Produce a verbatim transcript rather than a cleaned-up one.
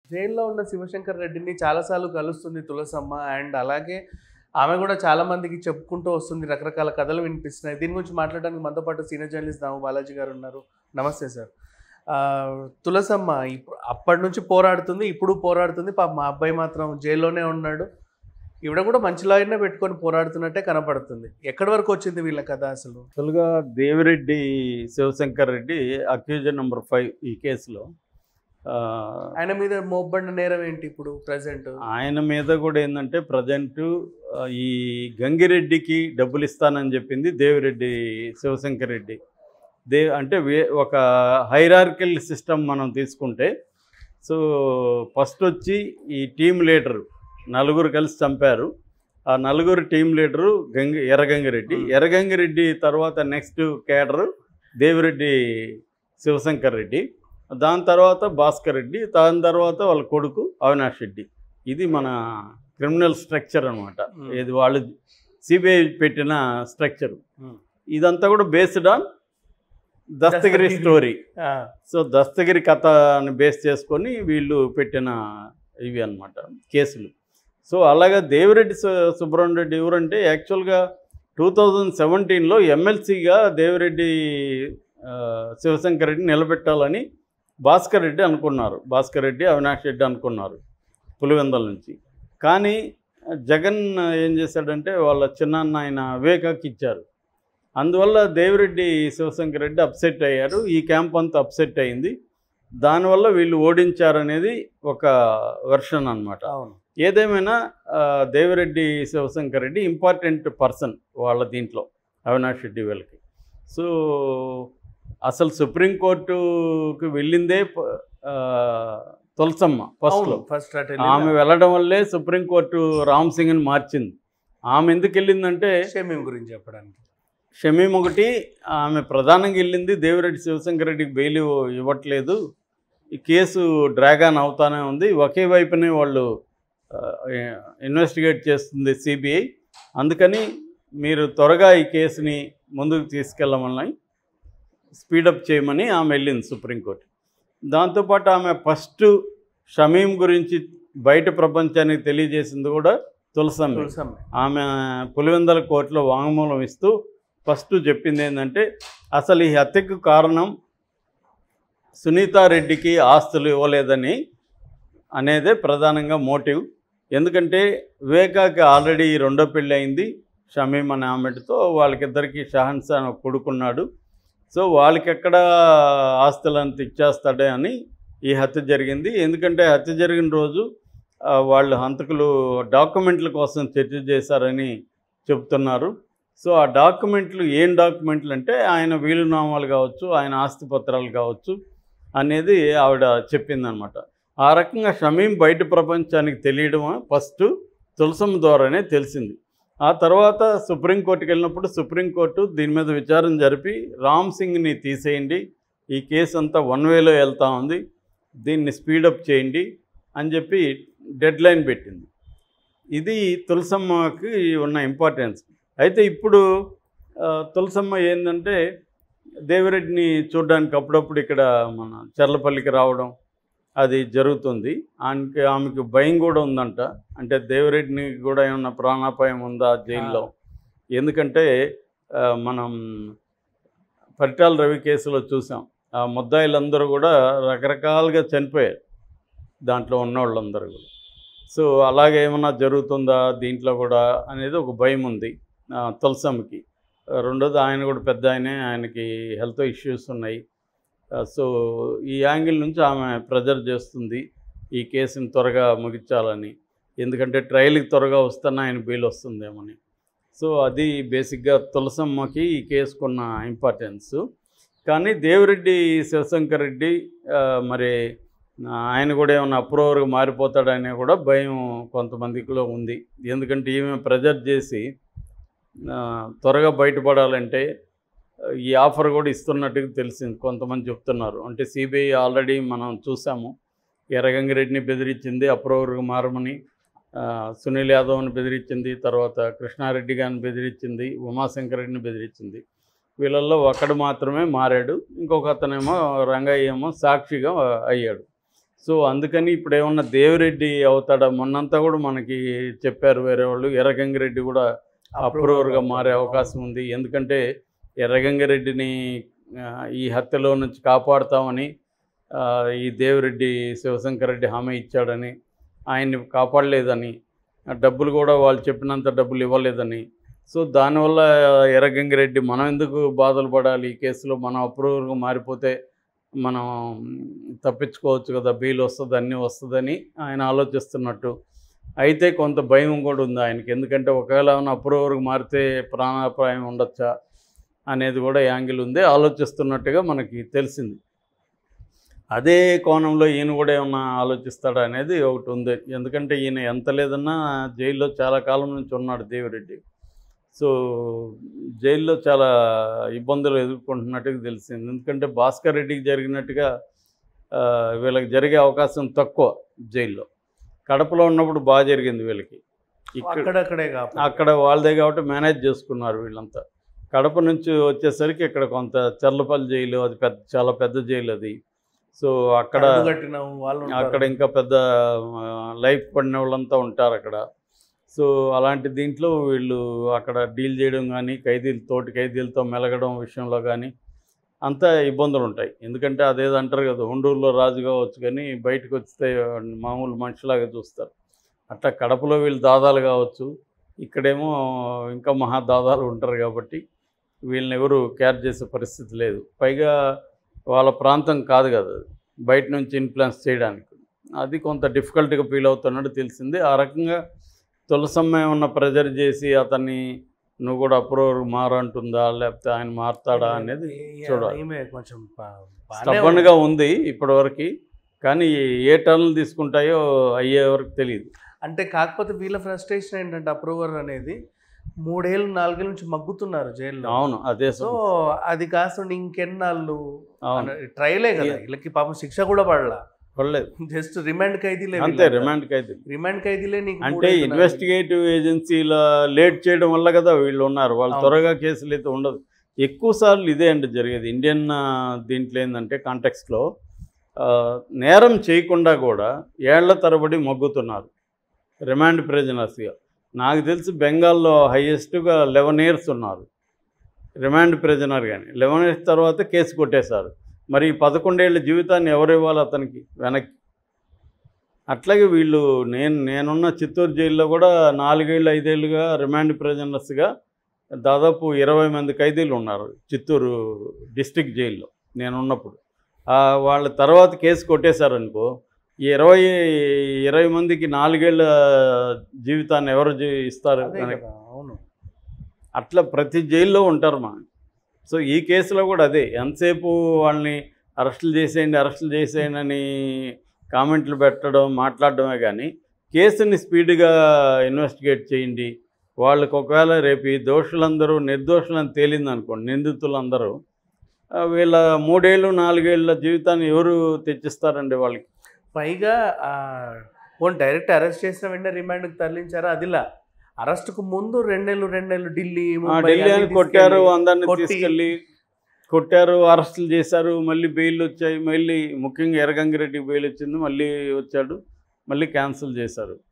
జైల్లో ఉన్న శివశంకర్ రెడ్డిని చాలాసార్లు కలుస్తుంది తులసమ్మ. అండ్ అలాగే ఆమె కూడా చాలా మందికి చెప్పుకుంటూ వస్తుంది. రకరకాల కథలు వినిపిస్తున్నాయి. దీని గురించి మాట్లాడడానికి మనతో పాటు సీనియర్ జర్నలిస్ట్ దాము బాలాజీ గారు ఉన్నారు. నమస్తే సార్. తులసమ్మ ఇప్పుడు అప్పటి నుంచి పోరాడుతుంది, ఇప్పుడు పోరాడుతుంది. పాప మా అబ్బాయి మాత్రం జైల్లోనే ఉన్నాడు. ఈవిడ కూడా మంచి లాయర్నే పెట్టుకొని పోరాడుతున్నట్టే కనపడుతుంది. ఎక్కడి వరకు వచ్చింది వీళ్ళ కథ అసలు? అసలుగా Devireddy Sivasankar Reddy accused number five ఈ కేసులో. ఆయన మీద మోపబడిన నేరం ఏంటి ఇప్పుడు ప్రజెంట్? ఆయన మీద కూడా ఏంటంటే ప్రజెంట్ ఈ గంగిరెడ్డికి డబ్బులు ఇస్తానని చెప్పింది దేవిరెడ్డి శివశంకర్ రెడ్డి. దే అంటే వే ఒక హైరార్కిల్ సిస్టమ్ మనం తీసుకుంటే, సో ఫస్ట్ వచ్చి ఈ టీమ్ లీడరు నలుగురు కలిసి చంపారు. ఆ నలుగురు టీమ్ లీడరు గంగి ఎర్రగంగిరెడ్డి. ఎర్రగంగిరెడ్డి తర్వాత నెక్స్ట్ కేడరు దేవిరెడ్డి శివశంకర్ రెడ్డి, దాని తర్వాత భాస్కర్ రెడ్డి, దాని తర్వాత వాళ్ళ కొడుకు అవినాష్ రెడ్డి. ఇది మన క్రిమినల్ స్ట్రక్చర్ అనమాట. ఇది వాళ్ళు సిబిఐ పెట్టిన స్ట్రక్చర్. ఇదంతా కూడా based on Dastagiri story. So Dastagiri కథని బేస్ చేసుకొని వీళ్ళు పెట్టిన ఇవి అన్నమాట కేసులు. సో అలాగా దేవిరెడ్డి సుబ్రహ్మణ్య రెడ్డి ఎవరంటే యాక్చువల్గా టూ థౌజండ్ సెవెంటీన్లో ఎమ్మెల్సీగా దేవిరెడ్డి శివశంకర్ రెడ్డి నిలబెట్టాలని భాస్కర్ రెడ్డి అనుకున్నారు. భాస్కర్ రెడ్డి అవినాష్ రెడ్డి అనుకున్నారు పులివెందల నుంచి. కానీ జగన్ ఏం చేశాడంటే వాళ్ళ చిన్నాన్న ఆయన వివేకాకి ఇచ్చారు. అందువల్ల దేవిరెడ్డి శివశంకర్ రెడ్డి అప్సెట్ అయ్యారు. ఈ క్యాంప్ అంతా అప్సెట్ అయింది. దానివల్ల వీళ్ళు ఓడించారనేది ఒక వెర్షన్ అన్నమాట. ఏదేమైనా దేవిరెడ్డి శివశంకర్ రెడ్డి ఇంపార్టెంట్ పర్సన్ వాళ్ళ దీంట్లో అవినాష్ రెడ్డి వీళ్ళకి. సో అసలు సుప్రీంకోర్టుకి వెళ్ళిందే తులసమ్మ ఫస్ట్లో. ఫస్ట్ ఆమె వెళ్ళడం వల్లే సుప్రీంకోర్టు రామ్ సింగ్ని మార్చింది. ఆమె ఎందుకు వెళ్ళిందంటే షమీం గురించి చెప్పడానికి. షమీం ఒకటి ఆమె ప్రధానంగా వెళ్ళింది, దేవిరెడ్డి శివశంకర్ రెడ్డికి బెయిల్ ఇవ్వట్లేదు, ఈ కేసు డ్రాగాన్ అవుతానే ఉంది, ఒకే వైపునే వాళ్ళు ఇన్వెస్టిగేట్ చేస్తుంది సిబిఐ, అందుకని మీరు త్వరగా ఈ కేసుని ముందుకు తీసుకెళ్ళమని స్పీడప్ చేయమని ఆమె వెళ్ళింది సుప్రీంకోర్టు. దాంతోపాటు ఆమె ఫస్ట్ షమీం గురించి బయట ప్రపంచానికి తెలియజేసింది కూడా తులసమ్మ. ఆమె పులివెందల కోర్టులో వాంగ్మూలం ఇస్తూ ఫస్ట్ చెప్పింది ఏంటంటే అసలు ఈ హత్యకు కారణం సునీతారెడ్డికి ఆస్తులు ఇవ్వలేదని అనేదే ప్రధానంగా మోటివ్. ఎందుకంటే వివేకాకి ఆల్రెడీ రెండో పెళ్ళి అయింది షమీం అనే ఆమెతో. వాళ్ళకిద్దరికి షహన్షా కొడుకున్నాడు. సో వాళ్ళకి ఎక్కడ ఆస్తులంత ఇచ్చేస్తాడే అని ఈ హత్య జరిగింది. ఎందుకంటే హత్య జరిగిన రోజు వాళ్ళు హంతకులు డాక్యుమెంట్ల కోసం చర్చ చేశారని చెప్తున్నారు. సో ఆ డాక్యుమెంట్లు ఏం డాక్యుమెంట్లు అంటే ఆయన వీలునామాలు కావచ్చు, ఆయన ఆస్తిపత్రాలు కావచ్చు అనేది ఆవిడ చెప్పిందనమాట. ఆ రకంగా షమీం బయట ప్రపంచానికి తెలియడం ఫస్ట్ తులసమ్మ ద్వారానే తెలిసింది. ఆ తర్వాత సుప్రీంకోర్టుకి వెళ్ళినప్పుడు సుప్రీంకోర్టు దీని మీద విచారణ జరిపి రామ్ సింగ్ని తీసేయండి, ఈ కేసు అంతా వన్ వేలో వెళ్తూ ఉంది, దీన్ని స్పీడప్ చేయండి అని చెప్పి డెడ్ లైన్ పెట్టింది. ఇది తులసమ్మకి ఉన్న ఇంపార్టెన్స్. అయితే ఇప్పుడు తులసమ్మ ఏంటంటే దేవిరెడ్డిని చూడడానికి అప్పుడప్పుడు ఇక్కడ మన చర్లపల్లికి రావడం అది జరుగుతుంది. ఆమెకి ఆమెకు భయం కూడా ఉందంట. అంటే దేవిరెడ్డిని కూడా ఏమన్నా ప్రాణాపాయం ఉందా జైల్లో? ఎందుకంటే మనం పరిటాల రవి కేసులో చూసాం, ఆ ముద్దాయిలందరూ కూడా రకరకాలుగా చనిపోయారు దాంట్లో ఉన్నవాళ్ళందరూ కూడా. సో అలాగే ఏమన్నా జరుగుతుందా దీంట్లో కూడా అనేది ఒక భయం ఉంది తులసమ్మకి. రెండోది ఆయన కూడా పెద్ద ఆయనే, ఆయనకి హెల్త్ ఇష్యూస్ ఉన్నాయి. సో ఈ యాంగిల్ నుంచి ఆమె ప్రెజర్ చేస్తుంది ఈ కేసుని త్వరగా ముగించాలని. ఎందుకంటే ట్రయల్కి త్వరగా వస్తున్నా ఆయన బెయిల్ వస్తుందేమని. సో అది బేసిక్గా తులసమ్మకి ఈ కేసుకున్న ఇంపార్టెన్స్. కానీ దేవిరెడ్డి శివశంకర్ రెడ్డి మరి ఆయన కూడా ఏమైనా అప్రూవర్గా మారిపోతాడనే కూడా భయం కొంతమందిలో ఉంది. ఎందుకంటే ఈమె ప్రెజర్ చేసి త్వరగా బయటపడాలంటే ఈ ఆఫర్ కూడా ఇస్తున్నట్టుగా తెలిసింది, కొంతమంది చెప్తున్నారు. అంటే సిబిఐ ఆల్రెడీ మనం చూసాము, ఎర్రగంగిరెడ్డిని బెదిరించింది అప్రూవర్గా మారమని, సునీల్ యాదవ్ని బెదిరించింది, తర్వాత కృష్ణారెడ్డి గారిని బెదిరించింది, ఉమాశంకర్ రెడ్డిని బెదిరించింది. వీళ్ళల్లో ఒకడు మాత్రమే మారాడు, ఇంకొక అతనేమో రంగయ్య ఏమో సాక్షిగా అయ్యాడు. సో అందుకని ఇప్పుడు ఏమన్నా దేవిరెడ్డి అవుతాడా? మొన్నంతా కూడా మనకి చెప్పారు వేరే వాళ్ళు, ఎర్రగంగిరెడ్డి కూడా అప్రూవర్గా మారే అవకాశం ఉంది. ఎందుకంటే ఎర్రగంగిరెడ్డిని ఈ హత్యలో నుంచి కాపాడుతామని ఈ దేవిరెడ్డి శివశంకర్ రెడ్డి హామీ ఇచ్చాడని, ఆయన్ని కాపాడలేదని, డబ్బులు కూడా వాళ్ళు చెప్పినంత డబ్బులు ఇవ్వలేదని. సో దానివల్ల ఎర్రగంగిరెడ్డి మనం ఎందుకు బాధలు పడాలి, ఈ కేసులో మనం అప్రూవర్గా మారిపోతే మనం తప్పించుకోవచ్చు కదా, బెయిల్ వస్తుంది, అన్నీ వస్తుందని ఆయన ఆలోచిస్తున్నట్టు. అయితే కొంత భయం కూడా ఉంది ఆయనకి, ఎందుకంటే ఒకవేళ ఏమైనా అప్రూవర్గా మారితే ప్రాణాపాయం ఉండొచ్చా అనేది కూడా యాంగిల్ ఉంది, ఆలోచిస్తున్నట్టుగా మనకి తెలిసింది. అదే కోణంలో ఈయన కూడా ఏమన్నా ఆలోచిస్తాడా అనేది ఒకటి ఉంది. ఎందుకంటే ఈయన ఎంత లేదన్నా జైల్లో చాలా కాలం నుంచి ఉన్నాడు దేవిరెడ్డి. సో జైల్లో చాలా ఇబ్బందులు ఎదుర్కొంటున్నట్టుగా తెలిసింది. ఎందుకంటే భాస్కర్ రెడ్డికి జరిగినట్టుగా వీళ్ళకి జరిగే అవకాశం తక్కువ జైల్లో. కడపలో ఉన్నప్పుడు బాగా జరిగింది వీళ్ళకి, ఇక్కడక్కడే అక్కడ వాళ్ళదే కాబట్టి మేనేజ్ చేసుకున్నారు వీళ్ళంతా. కడప నుంచి వచ్చేసరికి ఇక్కడ కొంత చర్లపల్లి జైలు, అది పెద్ద చాలా పెద్ద జైలు అది. సో అక్కడ అక్కడ ఇంకా పెద్ద లైఫ్ పడిన వాళ్ళంతా ఉంటారు అక్కడ. సో అలాంటి దీంట్లో వీళ్ళు అక్కడ డీల్ చేయడం కానీ, ఖైదీలు తోటి ఖైదీలతో మెలగడం విషయంలో కానీ అంతా ఇబ్బందులు ఉంటాయి. ఎందుకంటే అదేదో అంటారు కదా, ఉండూరులో రాజు కావచ్చు కానీ బయటకు వస్తే మామూలు మనిషిలాగా చూస్తారు. అట్లా కడపలో వీళ్ళు దాదాలు కావచ్చు, ఇక్కడేమో ఇంకా మహా దాదాలు ఉంటారు కాబట్టి వీళ్ళని ఎవరు కేర్ చేసే పరిస్థితి లేదు. పైగా వాళ్ళ ప్రాంతం కాదు కదా, బయట నుంచి ఇన్ఫ్లుయెన్స్ చేయడానికి. అది కొంత డిఫికల్ట్గా ఫీల్ అవుతున్నట్టు తెలిసింది. ఆ రకంగా తులసమ్మ ఏమన్నా ప్రెజర్ చేసి అతన్ని నువ్వు కూడా అప్రూవర్ మారంటుందా, లేకపోతే ఆయన మారుతాడా అనేది చూడాలి. కొంచెం స్టబ్బన్గా ఉంది ఇప్పటివరకు, కానీ ఏ టర్న్లు తీసుకుంటాయో అయ్యే వరకు తెలియదు. అంటే కాకపోతే వీళ్ళ ఫ్రస్ట్రేషన్ ఏంటంటే అప్రూవర్ అనేది మూడేళ్ళు నాలుగేళ్ళ నుంచి మగ్గుతున్నారు జైల్లో. అవును, అదే. సో అది కాకుండా ఇంకెన్నాళ్ళు ట్రయలే కదా, వీళ్ళకి పాపం శిక్ష కూడా పడలా, పడలేదు, జస్ట్ రిమాండ్ ఖైదీలే. అంతే, రిమాండ్ ఖైదీ. రిమాండ్ ఖైదీలే నీకు. అంటే ఇన్వెస్టిగేటివ్ ఏజెన్సీల లేట్ చేయడం వల్ల కదా వీళ్ళు ఉన్నారు. వాళ్ళు త్వరగా కేసులు అయితే ఉండదు. ఎక్కువ సార్లు ఇదే అండి జరిగేది ఇండియన్ దీంట్లో. ఏంటంటే కాంటెక్స్ట్లో నేరం చేయకుండా కూడా ఏళ్ల తరబడి మగ్గుతున్నారు రిమాండ్ ప్రిజనర్స్గా. నాకు తెలిసి బెంగాల్లో హైయెస్ట్గా లెవెన్ ఇయర్స్ ఉన్నారు రిమాండ్ ప్రిజనర్. కానీ లెవెన్ ఇయర్స్ తర్వాత కేసు కొట్టేశారు. మరి పదకొండేళ్ల జీవితాన్ని ఎవరు ఇవ్వాలి అతనికి వెనక్కి? అట్లాగే వీళ్ళు నేను నేనున్న చిత్తూరు జైల్లో కూడా నాలుగేళ్ళు ఐదేళ్ళుగా రిమాండ్ ప్రిజనర్స్గా దాదాపు ఇరవై మంది ఖైదీలు ఉన్నారు చిత్తూరు డిస్ట్రిక్ట్ జైల్లో నేనున్నప్పుడు. వాళ్ళ తర్వాత కేసు కొట్టేశారనుకో, ఈ ఇరవై ఇరవై మందికి నాలుగేళ్ల జీవితాన్ని ఎవరు ఇస్తారు? అవును, అట్లా ప్రతి జైల్లో ఉంటారు మా. సో ఈ కేసులో కూడా అదే, ఎంతసేపు వాళ్ళని అరెస్టులు చేసేయండి అరెస్టులు చేసేయండి అని కామెంట్లు పెట్టడం మాట్లాడడమే కానీ కేసుని స్పీడ్గా ఇన్వెస్టిగేట్ చేయండి. వాళ్ళకి ఒకవేళ రేపు ఈ దోషులందరూ నిర్దోషులని తేలిందనుకోండి, నిందితులందరూ, వీళ్ళ మూడేళ్ళు నాలుగేళ్ల జీవితాన్ని ఎవరు తెచ్చిస్తారండి వాళ్ళకి? పైగా ఓన్ డైరెక్ట్ అరెస్ట్ చేసిన వెంటనే రిమాండ్కి తరలించారా? అదిలా అరెస్ట్కు ముందు రెండేళ్ళు రెండేళ్ళు ఢిల్లీ ఢిల్లీ అని కొట్టారు, అందరినీ తీసుకెళ్ళి కొట్టారు, అరెస్టులు చేశారు, మళ్ళీ బెయిల్ వచ్చాయి, మళ్ళీ ముఖ్యంగా ఎర్రగంగిరెడ్డికి బెయిల్ వచ్చింది, మళ్ళీ వచ్చాడు, మళ్ళీ క్యాన్సిల్ చేశారు.